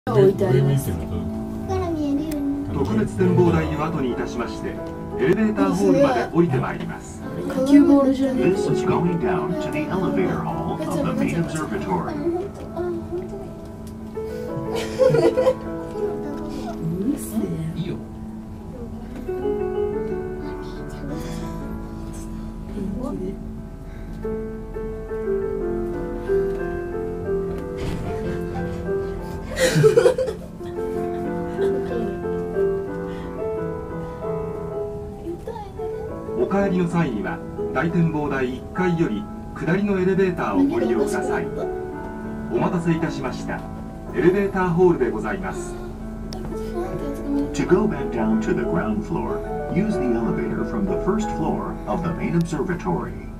置いてあります。 特別展望台を後にいたしまして、エレベーターホールまで降りてまいります。 野球ボールじゃない。 This is going down to the elevator hall of the main observatory. うるせえ。 いいよ。 お帰りの際には大展望台1階より下りのエレベーターをご利用ください。お待たせいたしました。エレベーターホールでございます。 To go back down to the ground floor, use the elevator from the first floor of the main observatory.